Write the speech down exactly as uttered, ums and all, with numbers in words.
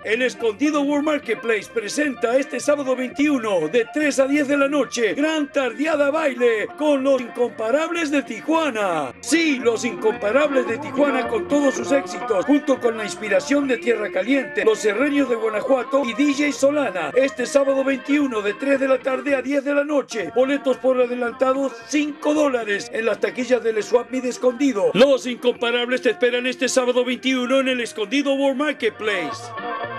El Escondido World Marketplace presenta este sábado veintiuno de tres a diez de la noche Gran Tardeada Baile con los Incomparables de Tijuana. Sí, los Incomparables de Tijuana con todos sus éxitos, junto con la inspiración de Tierra Caliente, Los Herreños de Guanajuato y D J Solana. Este sábado veintiuno de tres de la tarde a diez de la noche. Boletos por adelantado cinco dólares en las taquillas del Swap Meet Escondido. Los Incomparables te esperan este sábado veintiuno en el Escondido World Marketplace.